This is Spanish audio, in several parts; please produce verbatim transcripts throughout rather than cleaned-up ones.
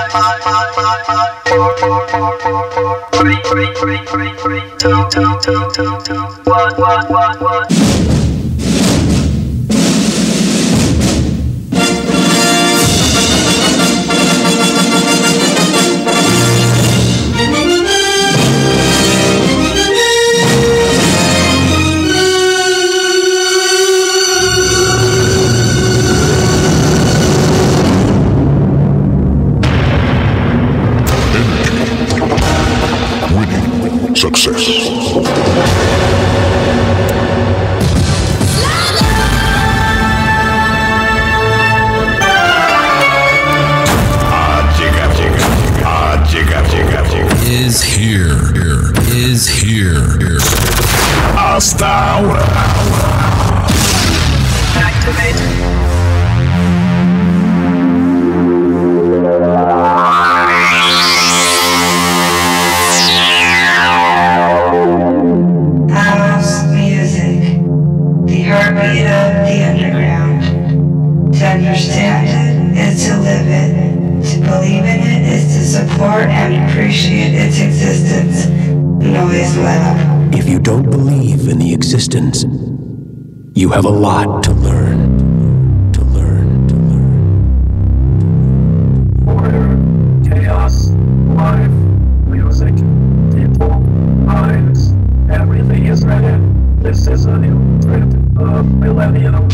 Three, three, three, three, three, two, two, two, two, two, one, one, one, one. Success. Is here, here, is here, here. Hasta ahora. Activate. Heartbeat of the underground. To understand it is to live it. To believe in it is to support and appreciate its existence. Noise Lab. If you don't believe in the existence, you have a lot to learn. To learn, to learn. Order, chaos, life, music, people, minds, everything is ready. This is a new trip of millennium.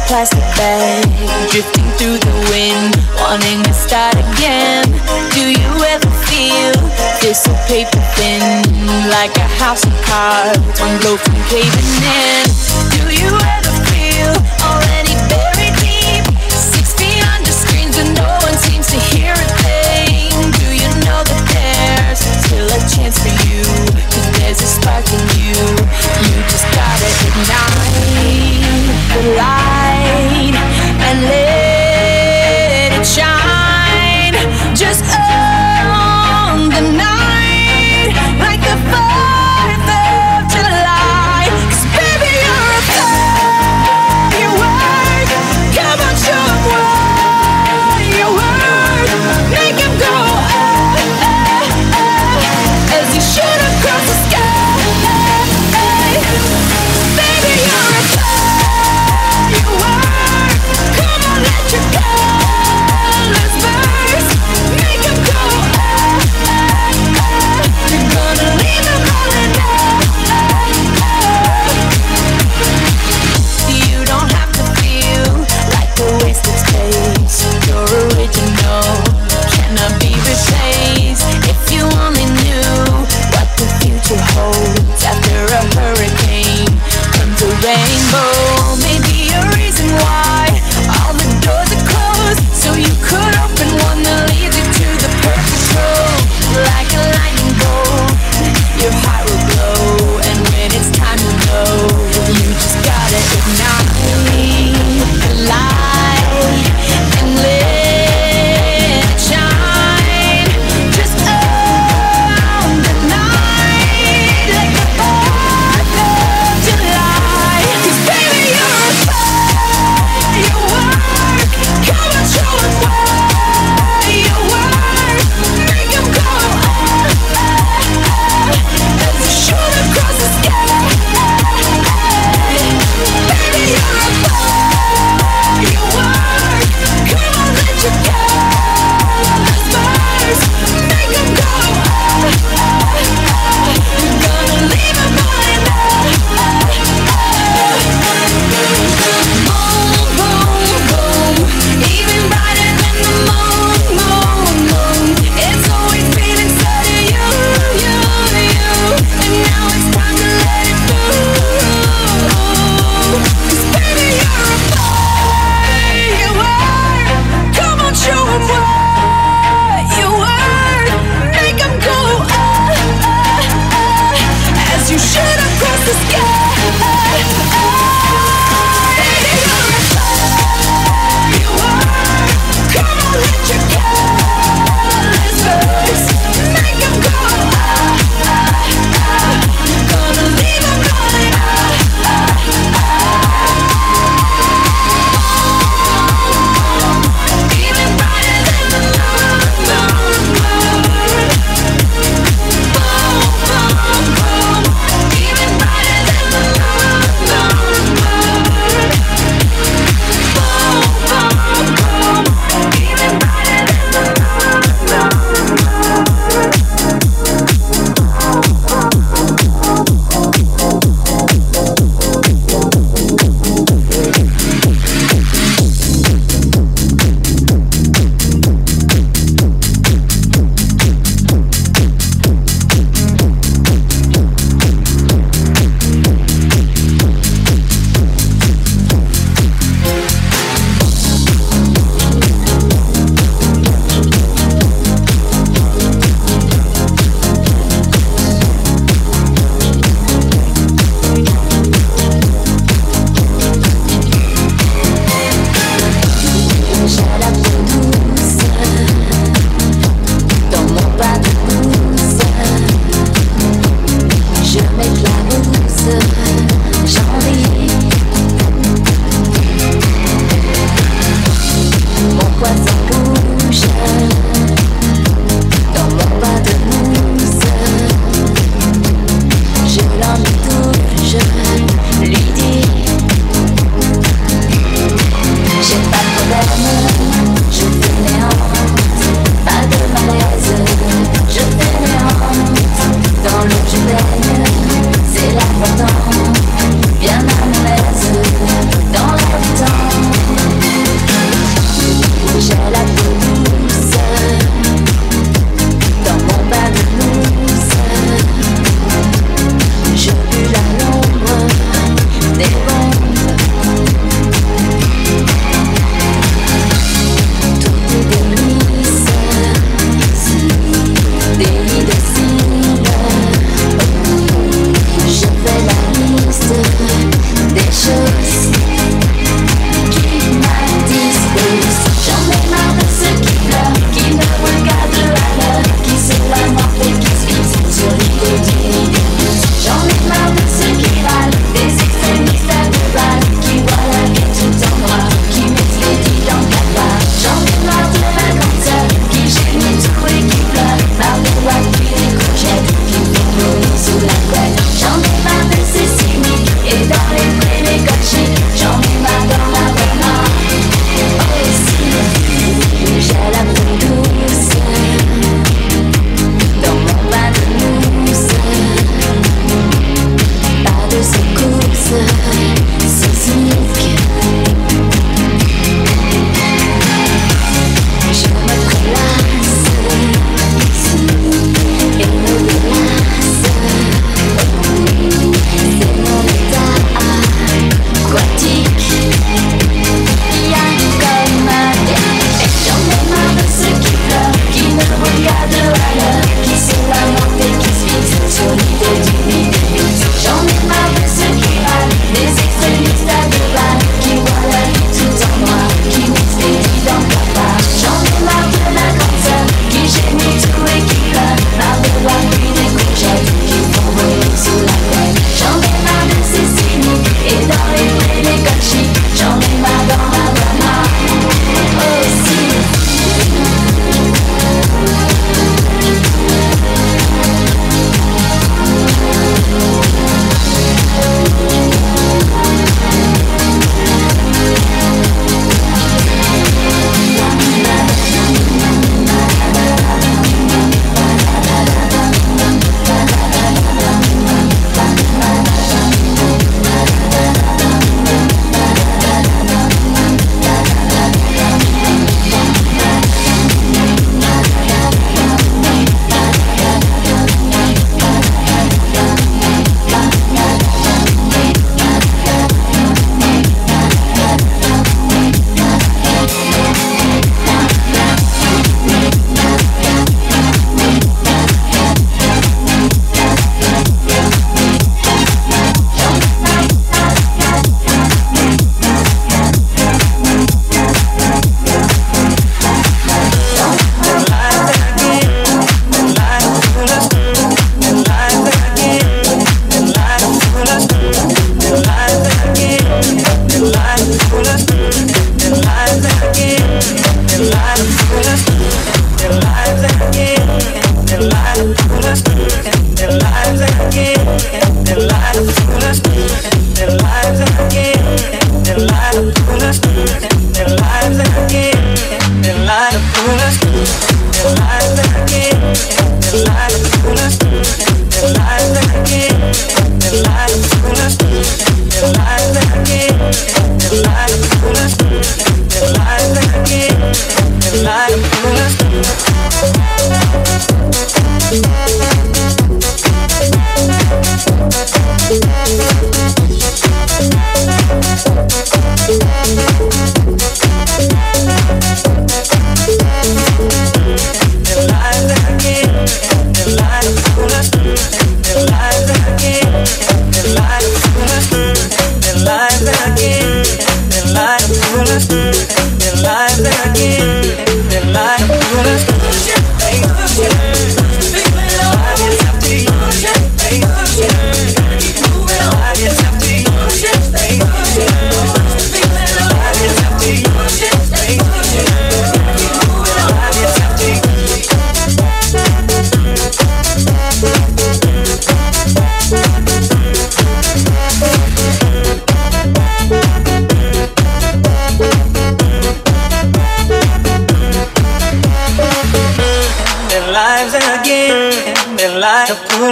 plastic bag, drifting through the wind, wanting to start again. Do you ever feel this so paper thin, like a house of cards, one blow from caving in? Do you ever feel already buried deep, six feet under screens and no one seems to hear a thing? Do you know that there's still a chance for you, 'cause there's a spark in you, you just gotta ignite the light and let it shine, just on the night, like the fourth of July. 'Cause baby, you're a firework. Come on, show 'em what you work. Make 'em go oh, oh, oh, as you shoot across the sky. Baby, you're a firework. Come on, let your colors burst. Make 'em go oh, oh, oh. You're gonna leave them all in love. You don't have to feel like a wasted space. You're original, cannot be replaced. If you only knew what the future holds, after a hurricane comes a rainbow. Maybe a reason why all the doors are closed, so you could open one that leads you to the perfect road. Like a lightning bolt, your heart will glow, and when it's time to know, you just gotta ignite the light and let it shine, just on the night, like the fourth of July. 'Cause baby, you're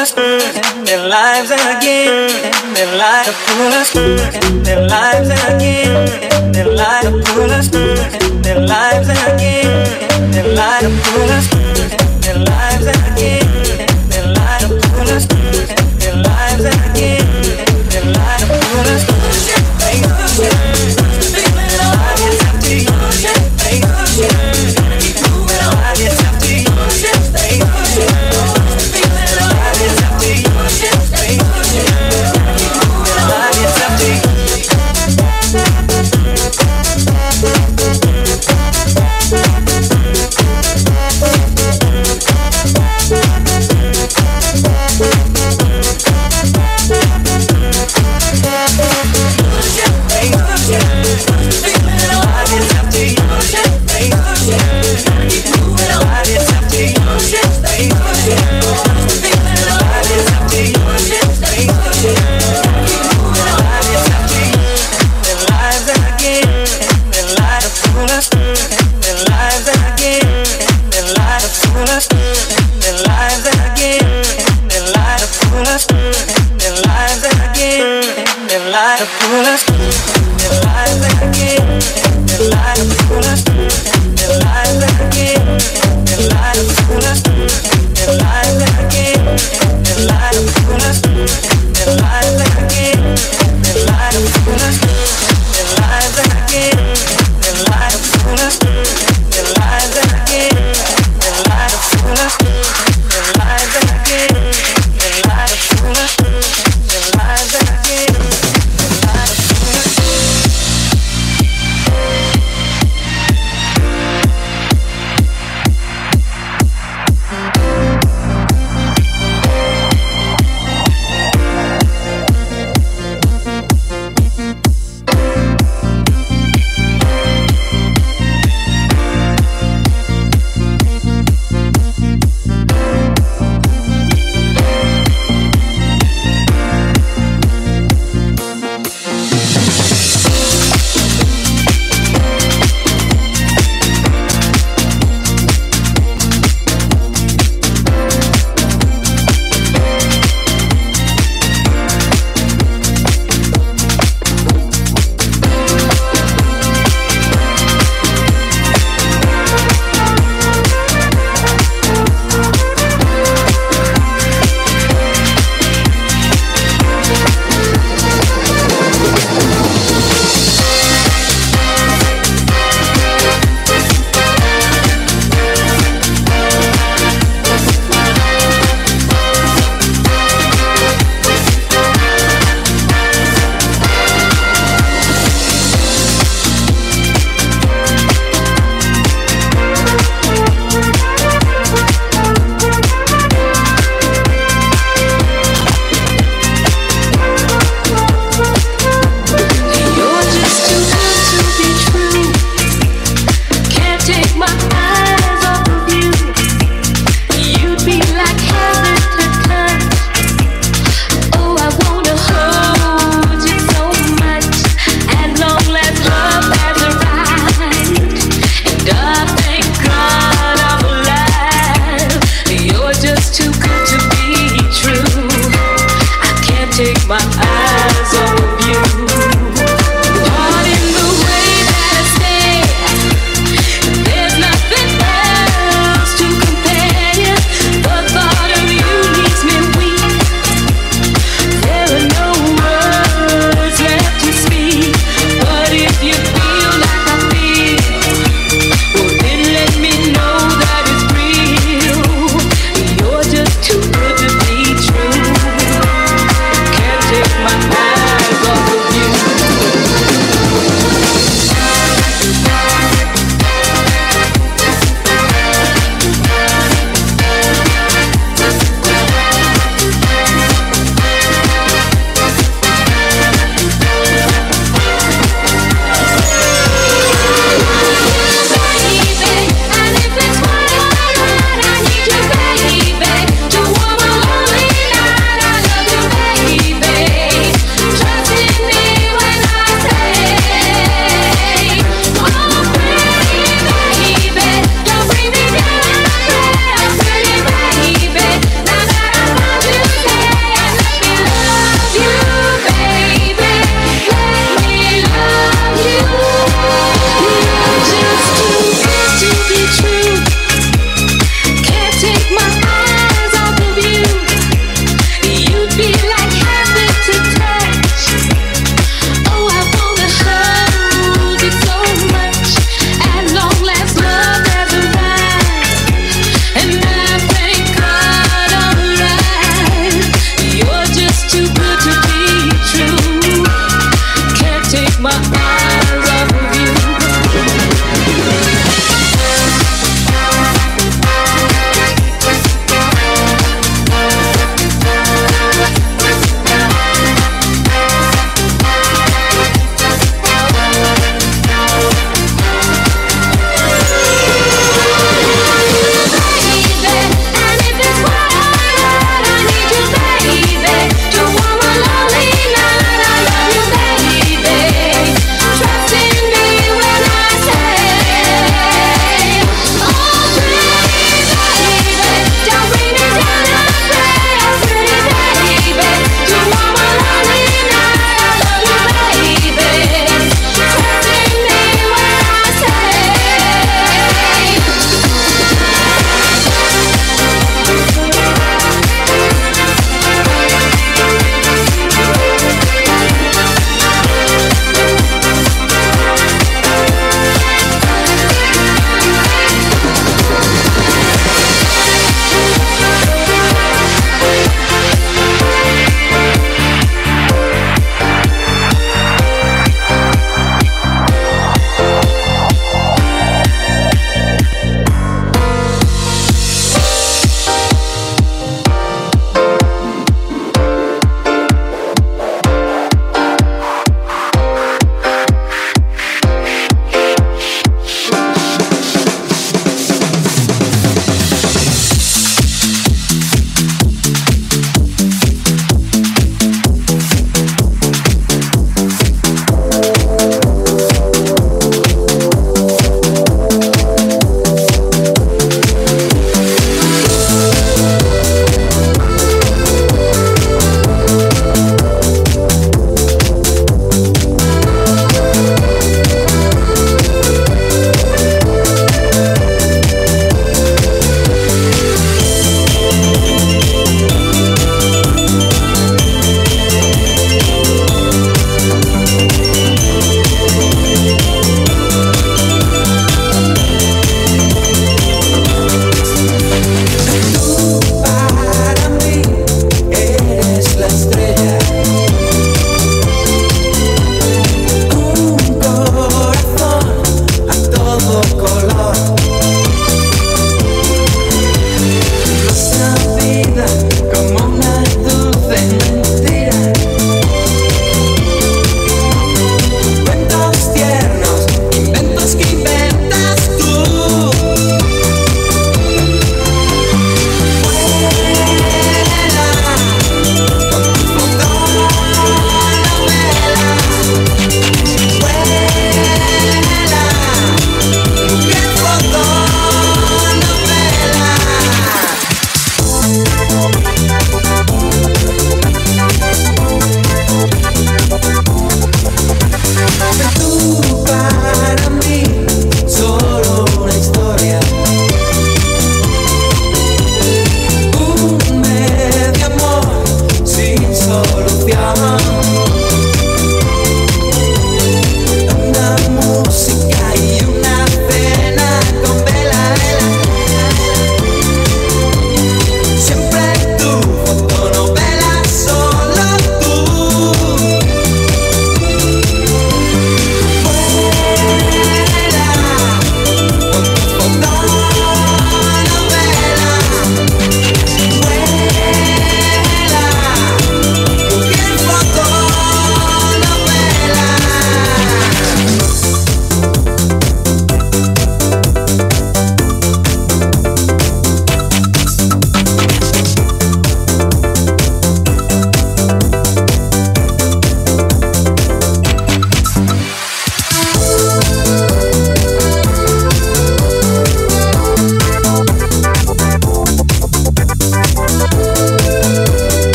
fullest, their lives again, their life the fullest, their lives again, their life the fullest, their lives again, their life the fullest, their lives again, their life the fullest, their lives again, their life the fullest.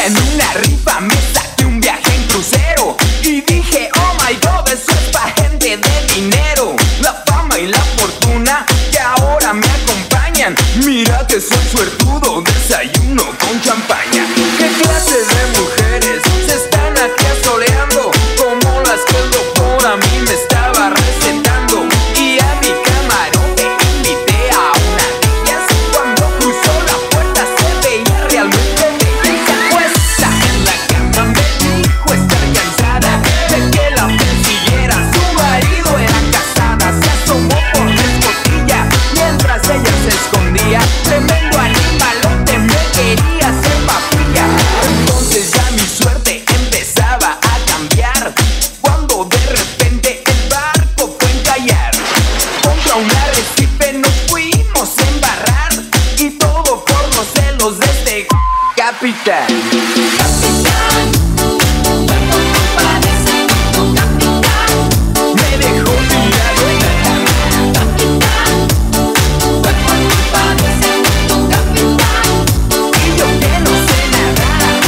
en una rifa me saqué un viaje en crucero y dije, oh my god, eso es pa' gente de dinero. La fama y la fortuna que ahora me acompañan, mira que soy suertudo, desayuno con champaña. ¿Qué clase de mujeres se están aquí asoleando? Como las que el doctor a mí me estaba recetando. Y a mi camarote invité a una de ellas. Cuando cruzó la puerta se veía realmente bella. Puesta en la cama me dijo estar cansada de que la persiguiera. Su marido era casada. Se asomó por la escotilla mientras ella se escondía. Tremendo animalote, me quería hacer papilla. Entonces ya mi suerte empezaba a cambiar, cuando de repente el barco fue a encallar. Contra un arrecife nos fuimos a embarrar, y todo por los celos de este capitán. Me dejó tirado en la cama. Y yo que no sé nadar.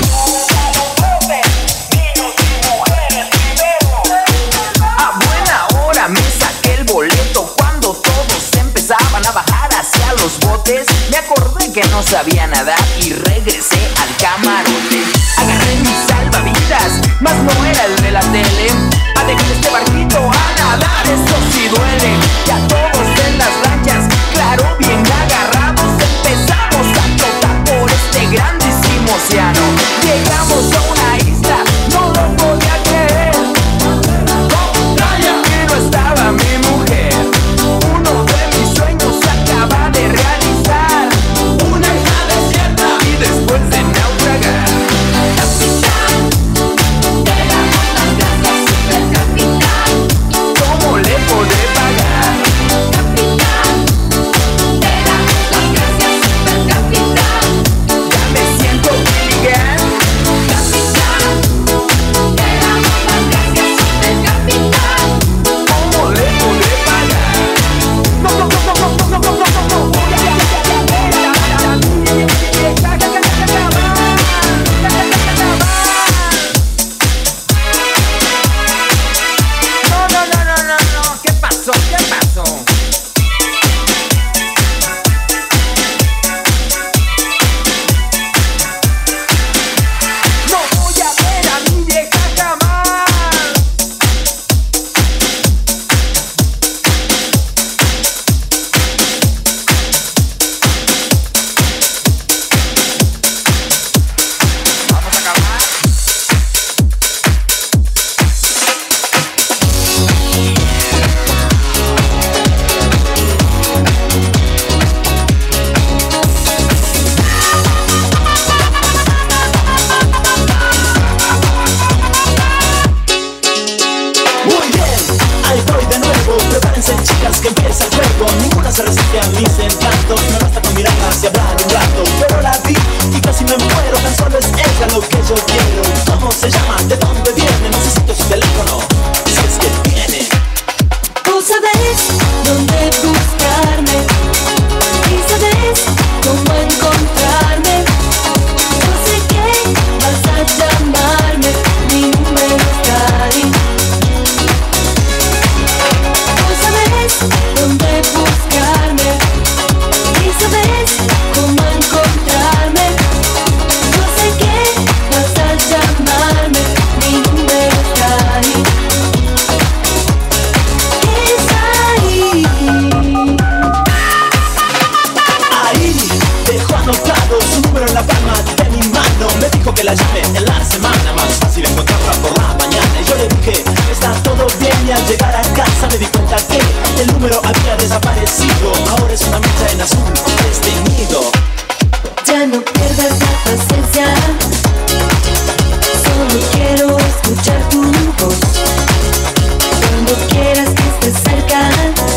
A buena hora me saqué el boleto cuando todos empezaban a bajar hacia los botes. Me acordé que no sabía nadar y regresé al camarote. Agarré mis salvavidas, mas no era el de la tele. A dejar este barquito a nadar, eso sí duele. Y a todos en las lanchas, claro, bien agarrados, empezamos a flotar por este grandísimo océano. Llegamos a una isla, no lo podía creer. Y no estaba mi mujer. Uno de mis sueños se acaba de realizar. Una isla desierta y después de naufragar. ¿Cómo le podré pagar? Ya me siento Gilligan. ¿Cómo le podré pagar? No, no, no, no, no, no, no, no, no, no. No, no, no, no, no, no. ¿Qué pasó? ¿Qué pasó? No voy a ver a mi vieja jamás. Vamos a acabar. Muy bien, ahí voy de nuevo. Prepárense, chicas, que empieza el juego. Ninguna se resiste a mis encantos. Me basta con mirarlas y hablar un rato. Pero la vi y casi me muero. Tan solo es ella lo que yo quiero. ¿Cómo se llama? ¿De dónde viene? Necesito su teléfono, si es que viene. Tú sabes dónde buscarme y sabes cómo encontrarme. Yo sé que vas a llamarme, mi número está ahí. Tú sabes dónde buscarme y sabes cómo encontrarme. Yo sé que vas a llamarme, mi número está ahí. Ahí dejó anotado su número en la palma de mi mano. Me dijo que la llame en la semana, más fácil encontrarla por la mañana. Y yo le dije, está todo bien, y al llegar a casa me di cuenta que el número había desaparecido. Ahora es una mancha en azul desteñido. Ya no pierdas la paciencia, solo quiero escuchar tu voz. Cuando quieras que estés cerca,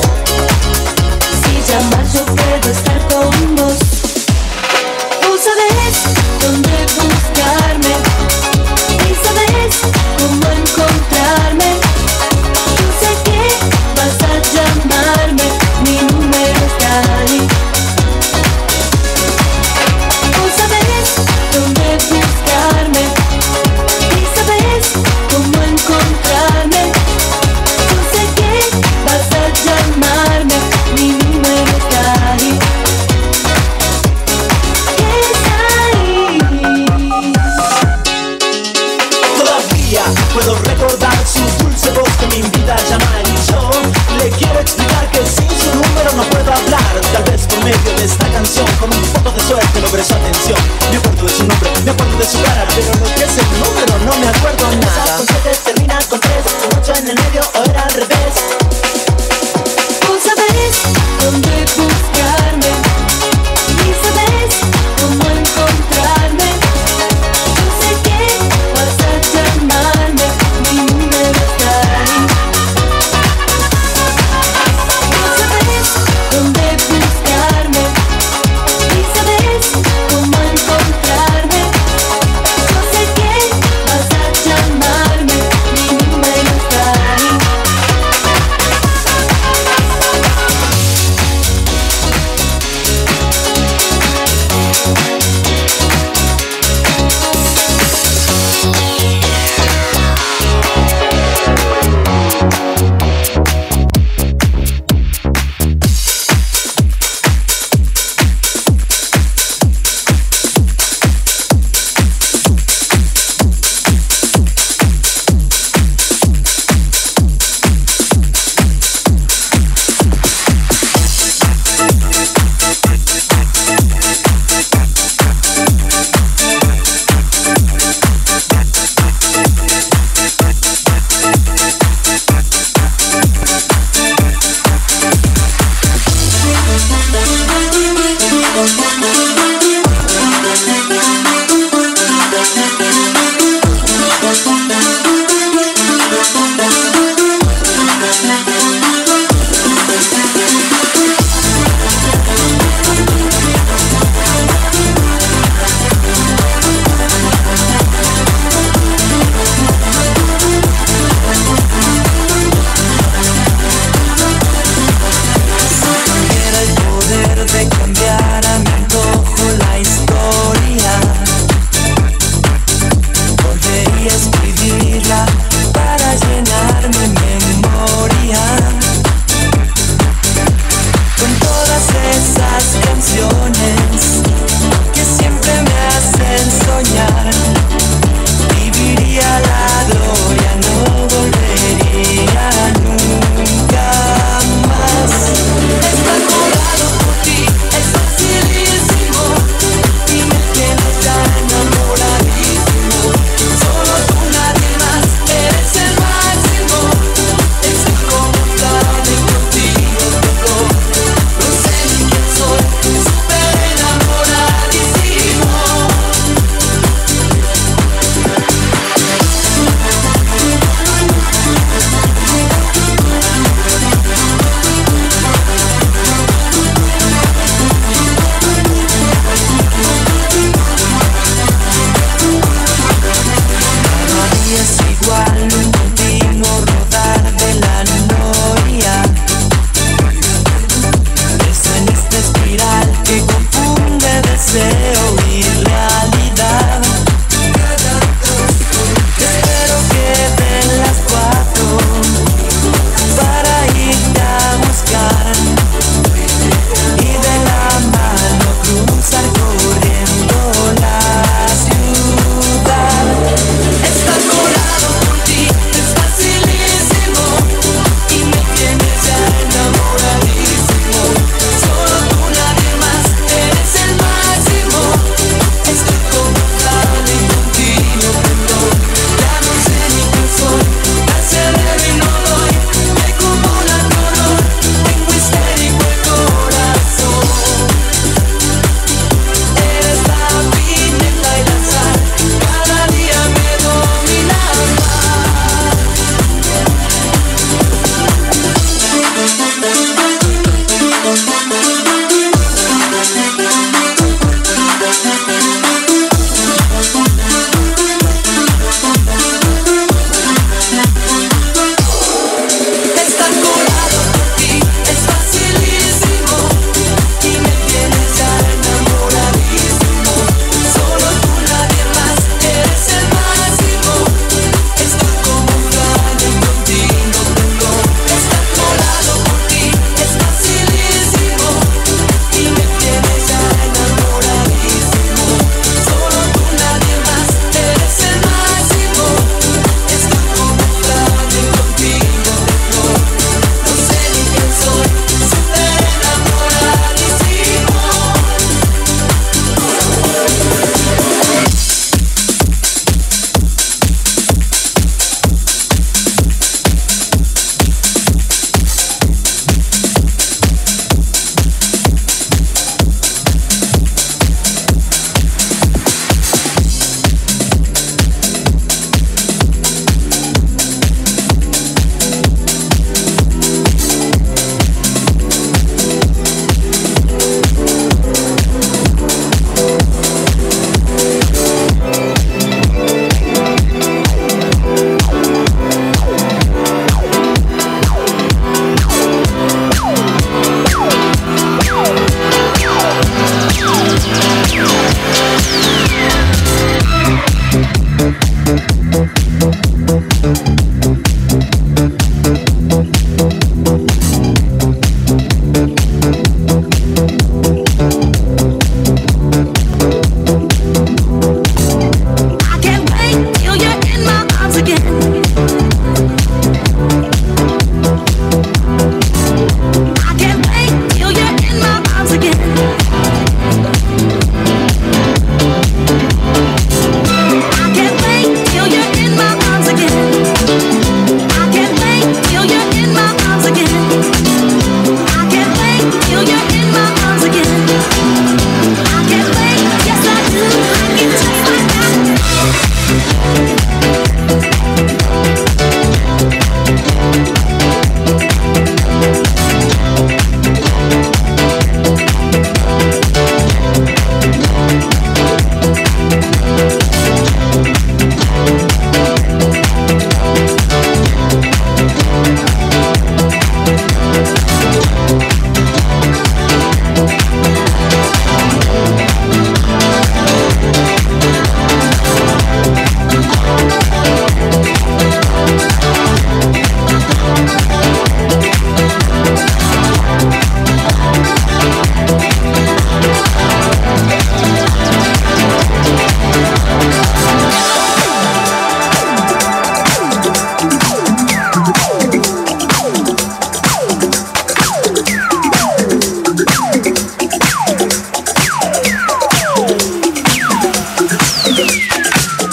si llamas yo puedo estar con vos. Tú sabes dónde buscarme y sabes cómo encontrarme. Yo sé que vas a llamarme, mi número está ahí. de su cara, pero lo que es el número no me acuerdo nada. Empieza con siete, termina con tres, con ocho en el medio o era al revés. Tú sabes dónde buscarme y sabes cómo encontrarme. Yo sé que vas a llamarme, mi número está ahí. Tú sabes dónde buscarme y sabes cómo encontrarme. Yo sé que vas a llamarme,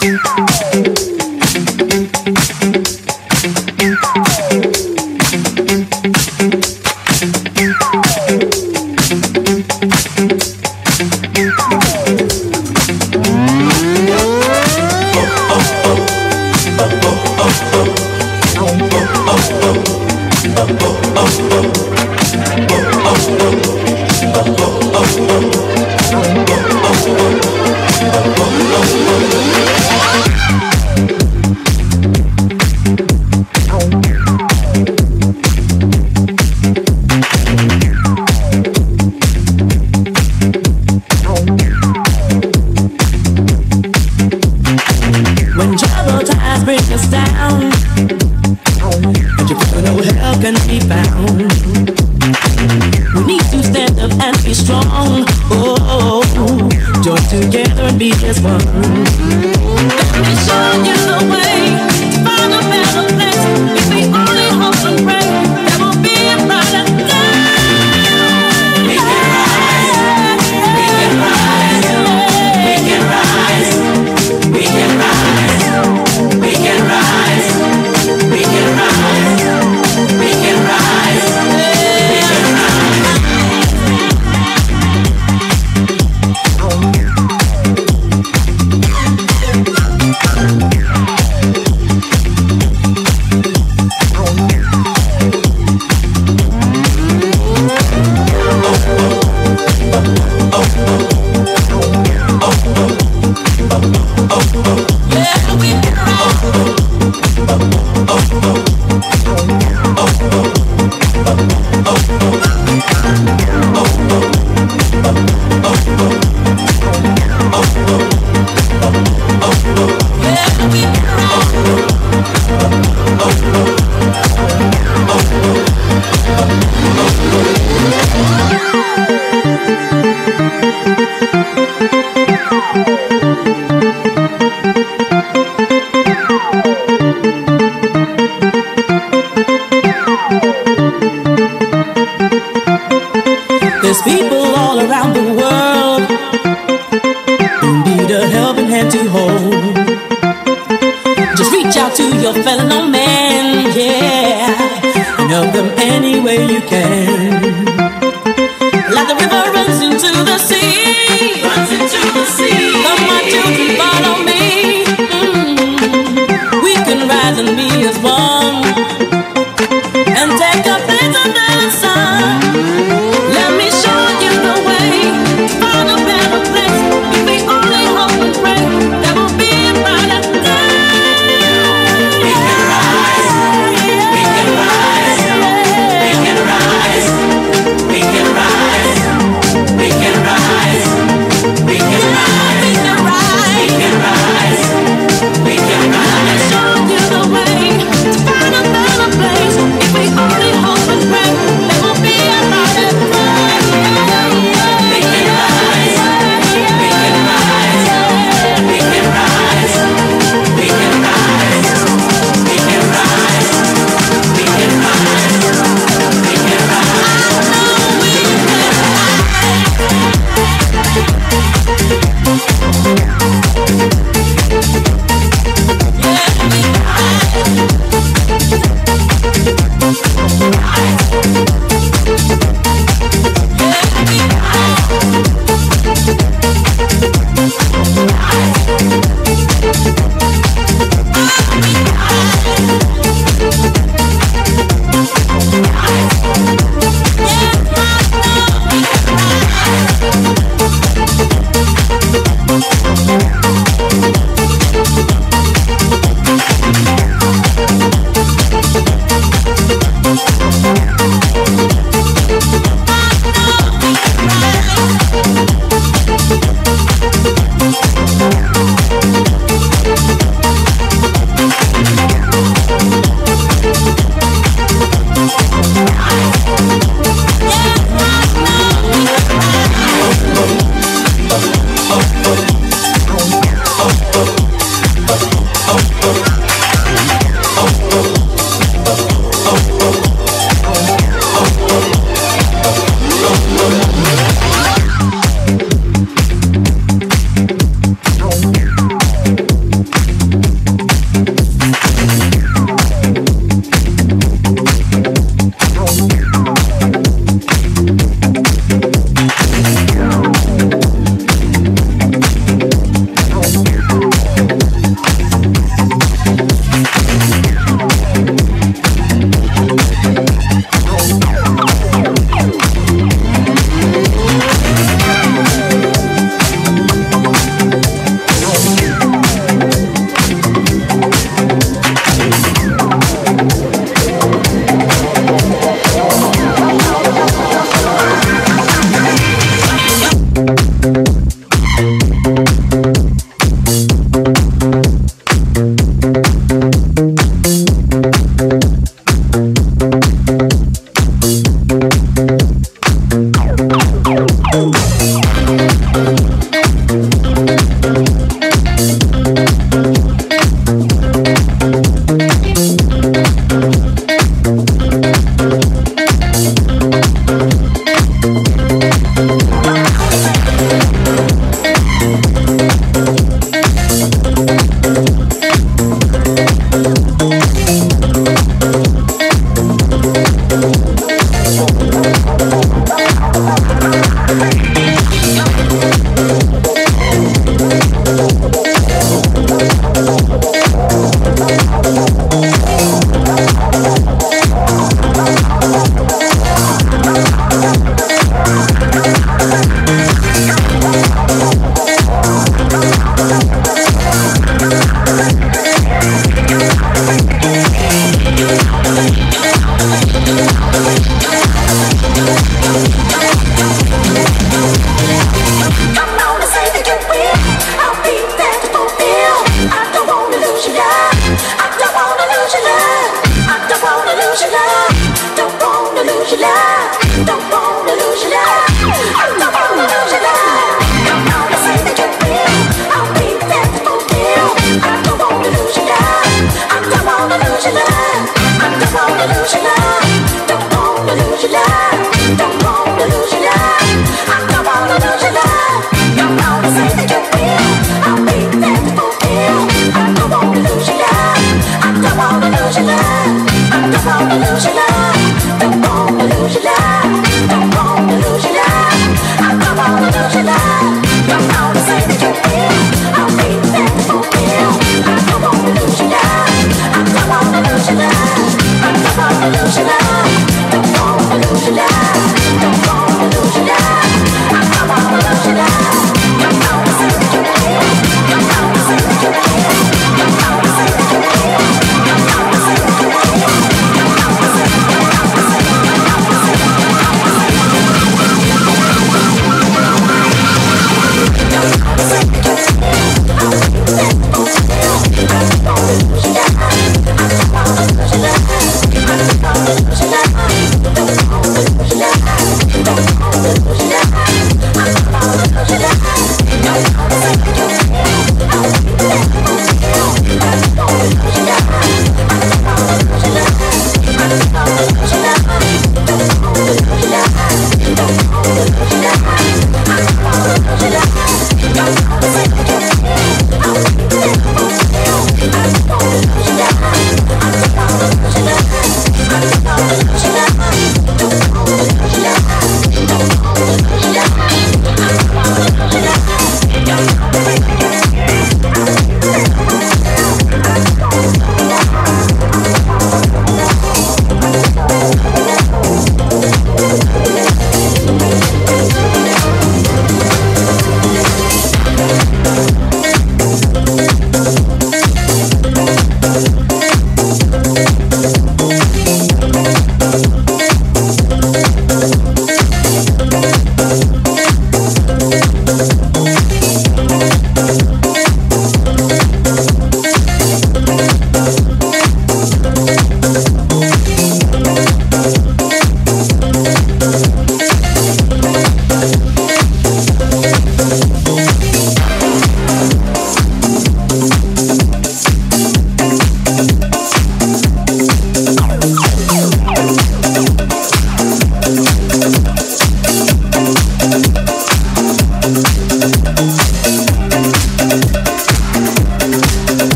There's people all around the world who need a helping hand to hold. Just reach out to your fellow man, yeah, and help them any way you can. Like the river runs into the sea, runs into the sea. Come on, children, follow me. Mm-hmm. We can rise and be as one, and take a place under the sun. Let me show you the way to find a better place. If we only hope and pray, there will be a brighter day. We can rise, we can rise, we can rise, we can rise, we can rise.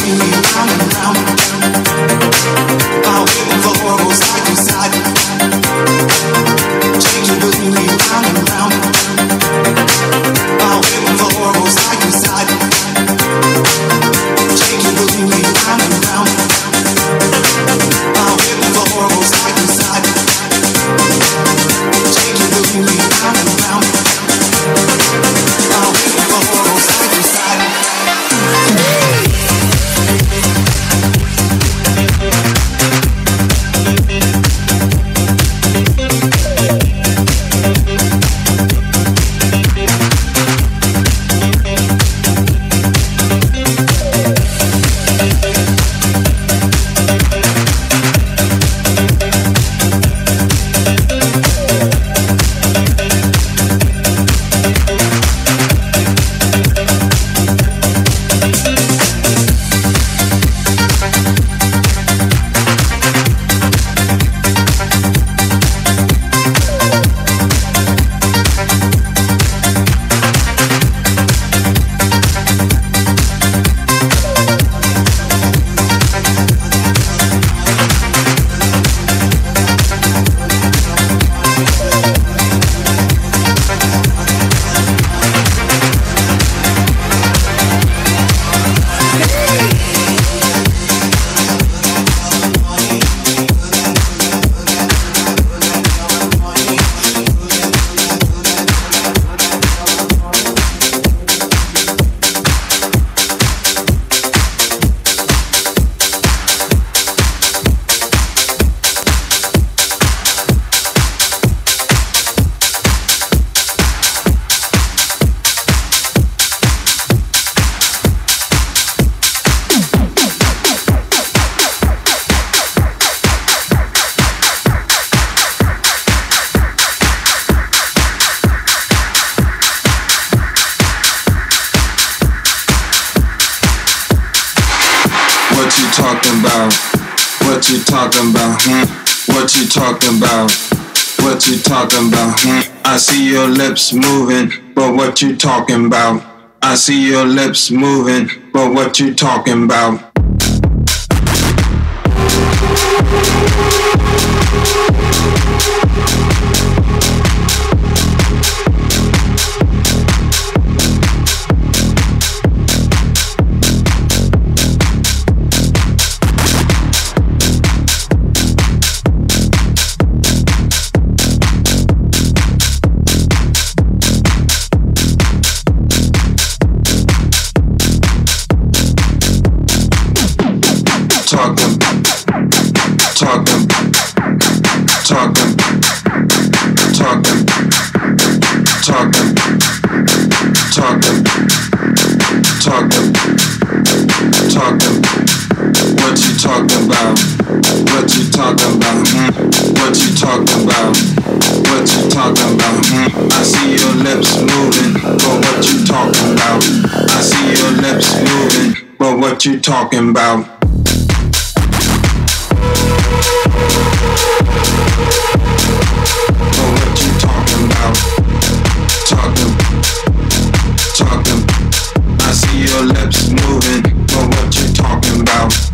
talking about? What you talking about? Hmm? What you talking about? What you talking about? Hmm? I see your lips moving, but what you talking about? I see your lips moving, but what you talking about? What you talking about? Oh, what you talking about? Talking, talking. I see your lips moving. Oh, what you talking about?